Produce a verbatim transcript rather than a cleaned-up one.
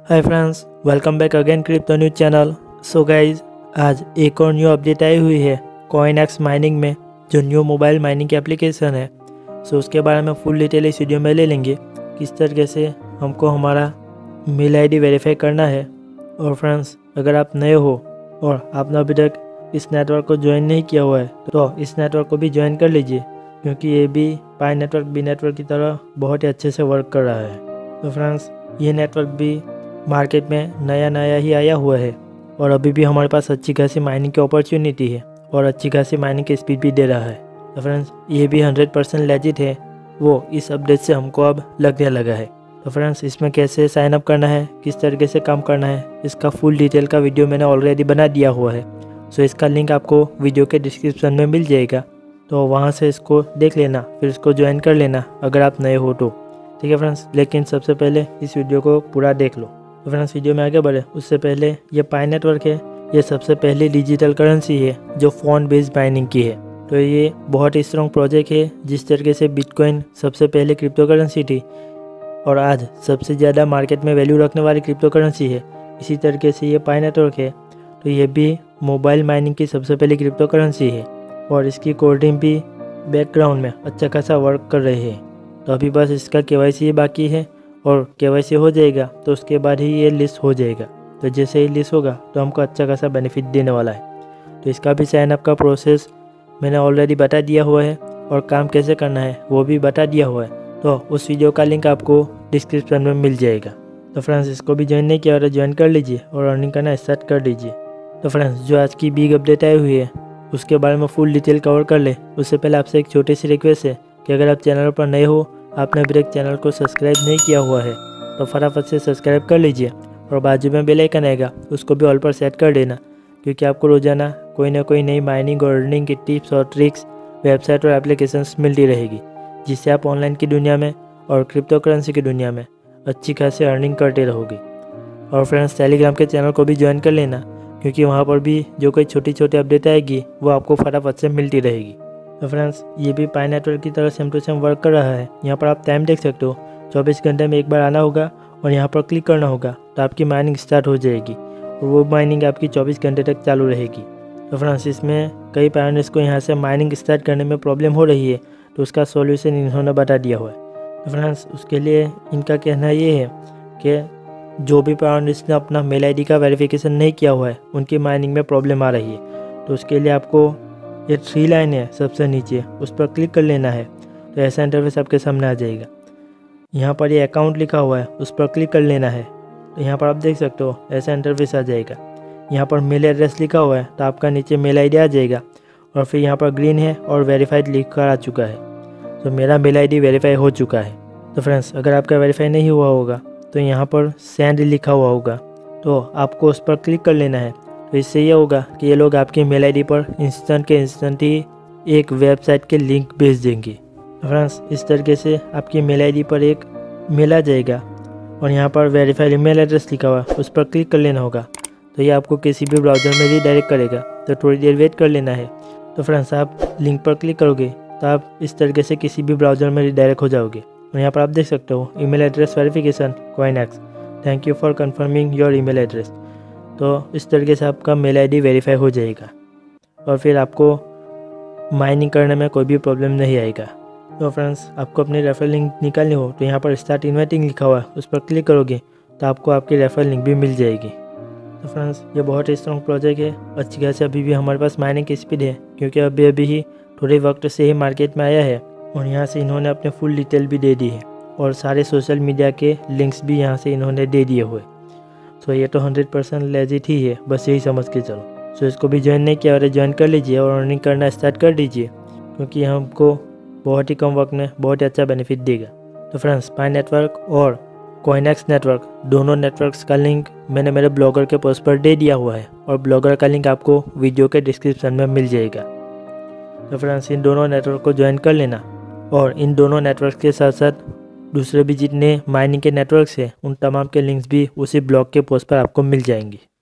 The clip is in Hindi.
हाय friends, welcome back again crypto news channel. So guys, आज एक और न्यू अपडेट आई हुई है कॉइनएक्स माइनिंग में, जो न्यू मोबाइल माइनिंग की एप्लीकेशन है। सो उसके बारे में फुल डिटेल इस वीडियो में ले लेंगे, किस तरीके से हमको हमारा मेल आईडी वेरीफाई करना है। और फ्रेंड्स, अगर आप नए हो और आपने अभी तक इस नेटवर्क को ज्वाइन नहीं किया हुआ है तो इस नेटवर्क को भी ज्वाइन कर लीजिए, क्योंकि ये भी पाई नेटवर्क बी नेटवर्क की तरह बहुत ही अच्छे से वर्क कर रहा है। तो फ्रेंड्स, ये नेटवर्क भी मार्केट में नया नया ही आया हुआ है और अभी भी हमारे पास अच्छी खासी माइनिंग की अपॉर्चुनिटी है और अच्छी खासी माइनिंग की स्पीड भी दे रहा है। तो फ्रेंड्स, ये भी हंड्रेड परसेंट लेजिट है, वो इस अपडेट से हमको अब लगने लगा है। तो फ्रेंड्स, इसमें कैसे साइन अप करना है, किस तरीके से काम करना है, इसका फुल डिटेल का वीडियो मैंने ऑलरेडी बना दिया हुआ है। सो इसका लिंक आपको वीडियो के डिस्क्रिप्शन में मिल जाएगा, तो वहाँ से इसको देख लेना, फिर इसको ज्वाइन कर लेना अगर आप नए हो तो। ठीक है फ्रेंड्स, लेकिन सबसे पहले इस वीडियो को पूरा देख लो। तो फ्रेंड्स, वीडियो में आगे बढ़े उससे पहले, ये पाई नेटवर्क है, ये सबसे पहली डिजिटल करेंसी है जो फ़ोन बेस्ड माइनिंग की है। तो ये बहुत ही स्ट्रॉन्ग प्रोजेक्ट है। जिस तरीके से बिटकॉइन सबसे पहले क्रिप्टो करेंसी थी और आज सबसे ज़्यादा मार्केट में वैल्यू रखने वाली क्रिप्टो करेंसी है, इसी तरीके से ये पाई नेटवर्क है। तो ये भी मोबाइल माइनिंग की सबसे पहली क्रिप्टो करेंसी है और इसकी कोडिंग भी बैकग्राउंड में अच्छा खासा वर्क कर रही है। तो अभी बस इसका केवाईसी बाकी है और केवाईसी हो जाएगा तो उसके बाद ही ये लिस्ट हो जाएगा। तो जैसे ही लिस्ट होगा तो हमको अच्छा खासा बेनिफिट देने वाला है। तो इसका भी साइन अप का प्रोसेस मैंने ऑलरेडी बता दिया हुआ है और काम कैसे करना है वो भी बता दिया हुआ है। तो उस वीडियो का लिंक आपको डिस्क्रिप्शन में मिल जाएगा। तो फ्रेंड्स, इसको भी ज्वाइन नहीं किया और ज्वाइन कर लीजिए और अर्निंग करना स्टार्ट कर दीजिए। तो फ्रेंड्स, जो आज की बिग अपडेट आई हुई है उसके बारे में फुल डिटेल कवर कर ले, उससे पहले आपसे एक छोटी सी रिक्वेस्ट है कि अगर आप चैनल पर नए हो, आपने अभी तक चैनल को सब्सक्राइब नहीं किया हुआ है, तो फटाफट से सब्सक्राइब कर लीजिए और बाजू में बेल आइकन आएगा, उसको भी ऑल पर सेट कर देना, क्योंकि आपको रोजाना कोई ना कोई नई माइनिंग और अर्निंग की टिप्स और ट्रिक्स वेबसाइट और एप्लीकेशंस मिलती रहेगी, जिससे आप ऑनलाइन की दुनिया में और क्रिप्टो करेंसी की दुनिया में अच्छी खासी अर्निंग करते रहोगे। और फ्रेंड्स, टेलीग्राम के चैनल को भी ज्वाइन कर लेना, क्योंकि वहाँ पर भी जो कोई छोटी छोटी अपडेट आएगी वो आपको फटाफट से मिलती रहेगी। तो फ्रेंड्स, ये भी पाई नेटवर्क की तरह सेम टू सेम वर्क कर रहा है। यहाँ पर आप टाइम देख सकते हो, चौबीस घंटे में एक बार आना होगा और यहाँ पर क्लिक करना होगा तो आपकी माइनिंग स्टार्ट हो जाएगी और वो माइनिंग आपकी चौबीस घंटे तक चालू रहेगी। तो फ्रेंड्स, इसमें कई पायोनियर्स को यहाँ से माइनिंग स्टार्ट करने में प्रॉब्लम हो रही है, तो उसका सॉल्यूशन इन्होंने बता दिया हुआ है। तो फ्रेंड्स, उसके लिए इनका कहना ये है कि जो भी पायोनियर्स ने अपना मेल आई डी का वेरिफिकेशन नहीं किया हुआ है उनकी माइनिंग में प्रॉब्लम आ रही है। तो उसके लिए आपको ये थ्री लाइन है सबसे नीचे, उस पर क्लिक कर लेना है तो ऐसा इंटरफेस आपके सामने आ जाएगा। यहाँ पर ये अकाउंट लिखा हुआ है, उस पर क्लिक कर लेना है तो यहाँ पर आप देख सकते हो ऐसा इंटरफेस आ जाएगा। यहाँ पर मेल एड्रेस लिखा हुआ है तो आपका नीचे मेल आईडी आ जाएगा और फिर यहाँ पर ग्रीन है और वेरीफाइड लिख कर आ चुका है। तो मेरा मेल आईडी वेरीफाई हो चुका है। तो फ्रेंड्स, अगर आपका वेरीफाई नहीं हुआ होगा तो यहाँ पर सेंड लिखा हुआ होगा, तो आपको उस पर क्लिक कर लेना है। तो इससे ये होगा कि ये लोग आपकी मेल आईडी पर इंस्टेंट के इंस्टेंट ही एक वेबसाइट के लिंक भेज देंगे। फ्रेंड्स, इस तरीके से आपकी मेल आईडी पर एक मेल आ जाएगा और यहाँ पर वेरीफाइड ईमेल एड्रेस लिखा हुआ है, उस पर क्लिक कर लेना होगा। तो ये आपको किसी भी ब्राउज़र में रीडायरेक्ट करेगा, तो थोड़ी देर वेट कर लेना है। तो फ्रेंड्स, आप लिंक पर क्लिक करोगे तो आप इस तरीके से किसी भी ब्राउज़र में रीडायरेक्ट हो जाओगे और यहाँ पर आप देख सकते हो email address verification CoinX, thank you for confirming your email address. तो इस तरीके से आपका मेल आईडी वेरीफाई हो जाएगा और फिर आपको माइनिंग करने में कोई भी प्रॉब्लम नहीं आएगा। तो फ्रेंड्स, आपको अपनी रेफरल लिंक निकालनी हो तो यहाँ पर स्टार्ट इन्वाइटिंग लिखा हुआ है, उस पर क्लिक करोगे तो आपको आपकी रेफरल लिंक भी मिल जाएगी। तो फ्रेंड्स, ये बहुत ही स्ट्रॉन्ग प्रोजेक्ट है। अच्छी खासी अभी भी हमारे पास माइनिंग की स्पीड है, क्योंकि अभी अभी ही थोड़े वक्त से ही मार्केट में आया है और यहाँ से इन्होंने अपने फुल डिटेल भी दे दी है और सारे सोशल मीडिया के लिंक्स भी यहाँ से इन्होंने दे दिए हुए। सो ये तो हंड्रेड परसेंट लेजिट ही है, बस यही समझ के चलो। सो इसको भी ज्वाइन नहीं किया और ज्वाइन कर लीजिए और अर्निंग करना स्टार्ट कर दीजिए, क्योंकि हमको बहुत ही कम वक्त में बहुत ही अच्छा बेनिफिट देगा। तो फ्रेंड्स, पाई नेटवर्क और कॉइनएक्स नेटवर्क, दोनों नेटवर्क्स का लिंक मैंने मेरे ब्लॉगर के पोस्ट पर दे दिया हुआ है और ब्लॉगर का लिंक आपको वीडियो के डिस्क्रिप्शन में मिल जाएगा। तो फ्रेंड्स, इन दोनों नेटवर्क को ज्वाइन कर लेना और इन दोनों नेटवर्क के साथ साथ दूसरे भी जितने माइनिंग के नेटवर्क्स हैं उन तमाम के लिंक्स भी उसी ब्लॉग के पोस्ट पर आपको मिल जाएंगे।